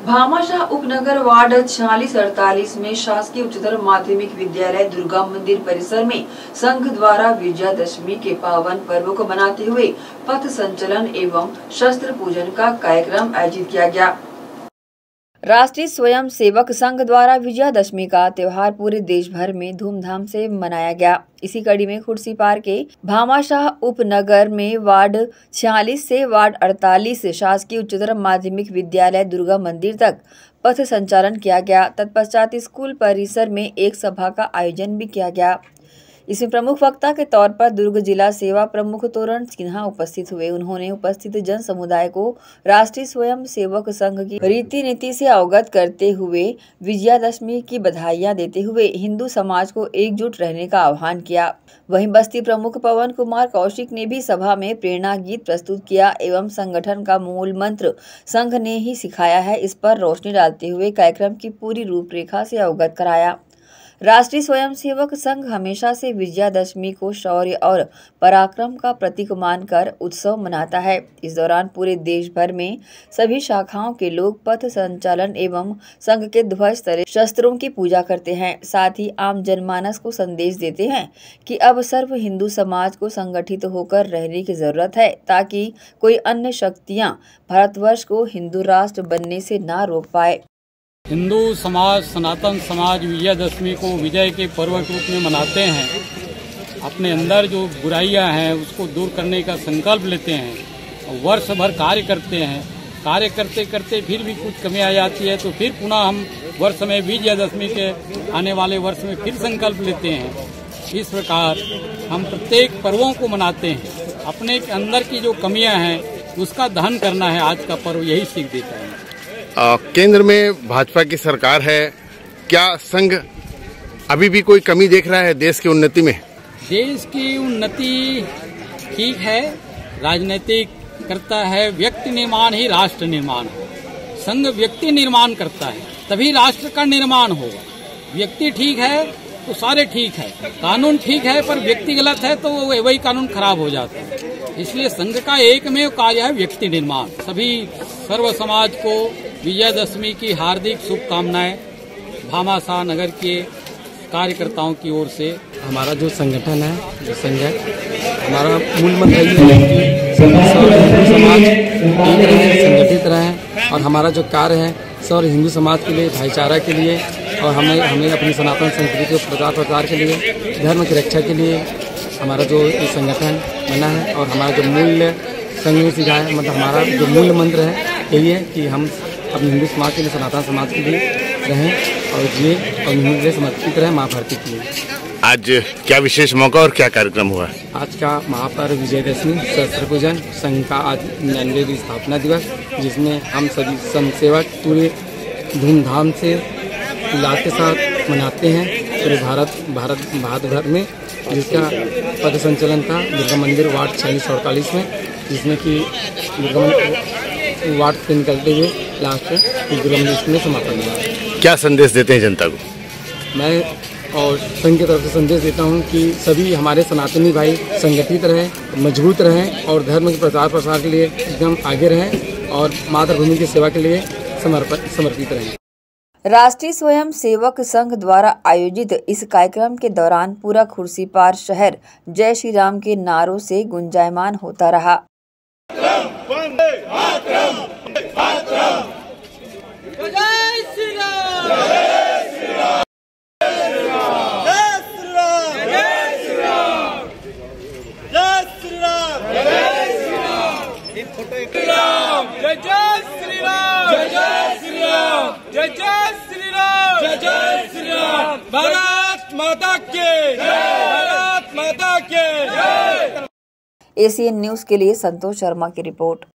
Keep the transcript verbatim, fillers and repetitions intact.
भामाशाह उपनगर वार्ड छियालीस अड़तालीस में शासकीय उच्चतर माध्यमिक विद्यालय दुर्गा मंदिर परिसर में संघ द्वारा विजयादशमी के पावन पर्व को मनाते हुए पथ संचलन एवं शस्त्र पूजन का कार्यक्रम आयोजित किया गया। राष्ट्रीय स्वयं सेवक संघ द्वारा विजयादशमी का त्योहार पूरे देश भर में धूमधाम से मनाया गया। इसी कड़ी में खुर्सीपार के भामाशाह उपनगर में वार्ड छियालीस से वार्ड अड़तालीस शासकीय उच्चतर माध्यमिक विद्यालय दुर्गा मंदिर तक पथ संचालन किया गया। तत्पश्चात स्कूल परिसर में एक सभा का आयोजन भी किया गया। इसमें प्रमुख वक्ता के तौर पर दुर्ग जिला सेवा प्रमुख तोरण सिन्हा उपस्थित हुए। उन्होंने उपस्थित जन समुदाय को राष्ट्रीय स्वयं सेवक संघ की रीति नीति से अवगत करते हुए विजयादशमी की बधाइयां देते हुए हिंदू समाज को एकजुट रहने का आह्वान किया। वहीं बस्ती प्रमुख पवन कुमार कौशिक ने भी सभा में प्रेरणा गीत प्रस्तुत किया एवं संगठन का मूल मंत्र संघ ने ही सिखाया है, इस पर रोशनी डालते हुए कार्यक्रम की पूरी रूपरेखा से अवगत कराया। राष्ट्रीय स्वयंसेवक संघ हमेशा से विजयादशमी को शौर्य और पराक्रम का प्रतीक मानकर उत्सव मनाता है। इस दौरान पूरे देश भर में सभी शाखाओं के लोग पथ संचालन एवं संघ के ध्वज तले शस्त्रों की पूजा करते हैं। साथ ही आम जनमानस को संदेश देते हैं कि अब सर्व हिंदू समाज को संगठित होकर रहने की जरूरत है, ताकि कोई अन्य शक्तियां भारतवर्ष को हिंदू राष्ट्र बनने से ना रोक पाए। हिंदू समाज, सनातन समाज विजयादशमी को विजय के पर्व के रूप में मनाते हैं। अपने अंदर जो बुराइयां हैं उसको दूर करने का संकल्प लेते हैं। वर्ष भर कार्य करते हैं। कार्य करते करते फिर भी कुछ कमी आ जाती है तो फिर पुनः हम वर्ष में विजयादशमी के आने वाले वर्ष में फिर संकल्प लेते हैं। इस प्रकार हम प्रत्येक पर्वों को मनाते हैं। अपने अंदर की जो कमियां हैं उसका दहन करना है। आज का पर्व यही सीख देता है। आ, केंद्र में भाजपा की सरकार है, क्या संघ अभी भी कोई कमी देख रहा है देश की उन्नति में? देश की उन्नति ठीक है, राजनीतिक करता है, व्यक्ति निर्माण ही राष्ट्र निर्माण है। संघ व्यक्ति निर्माण करता है तभी राष्ट्र का निर्माण होगा। व्यक्ति ठीक है तो सारे ठीक है, कानून ठीक है पर व्यक्ति गलत है तो वही कानून खराब हो जाता है। इसलिए संघ का एकमेव कार्य है व्यक्ति निर्माण। सभी सर्व समाज को विजयादशमी की हार्दिक शुभकामनाएं भामाशाह नगर के कार्यकर्ताओं की ओर से। हमारा जो संगठन है, जो संघ है, हमारा मूल मंत्र है कि समाज एक रहे, संगठित रहे और हमारा जो कार्य है सर हिंदू समाज के लिए, भाईचारा के लिए और हमें हमें अपनी सनातन संस्कृति के प्रचार प्रसार के लिए, धर्म की रक्षा के लिए हमारा जो ये संगठन बना है। और हमारा जो मूल्य संघ ने सिखाया है, मतलब हमारा जो मूल मंत्र है यही है कि हम अपने हिंदू समाज के लिए, सनातन समाज के लिए रहें और जिए और हिंदू से समर्पित रहें माँ भारती के लिए। आज क्या विशेष मौका और क्या कार्यक्रम हुआ? आज का महापर्व विजयदशमी शस्त्र पूजन संघ का आज निन्यानवेवीं स्थापना दिवस, जिसमें हम सभी संघ सेवक पूरे धूमधाम से उल्लास के साथ मनाते हैं पूरे भारत भारत भारत भर में, जिसका पथ संचलन था दुर्गा मंदिर वार्ड छियालीस अड़तालीस में, जिसमें कि दुर्गा वार्ड से निकलते हुए लास्ट दुर्गा मंदिर में समापन हुआ। क्या संदेश देते हैं जनता को? मैं और संघ की तरफ से संदेश देता हूं कि सभी हमारे सनातनी भाई संगठित रहें, मजबूत रहें और धर्म के प्रचार प्रसार के लिए एकदम आगे रहें और मातृभूमि की सेवा के लिए समर्पित समर्पित रहें। राष्ट्रीय स्वयं सेवक संघ द्वारा आयोजित इस कार्यक्रम के दौरान पूरा खुर्सीपार शहर जय श्री राम के नारों से गुंजायमान होता रहा। भारत माता के भारत माता के एसीएन न्यूज के लिए संतोष शर्मा की रिपोर्ट।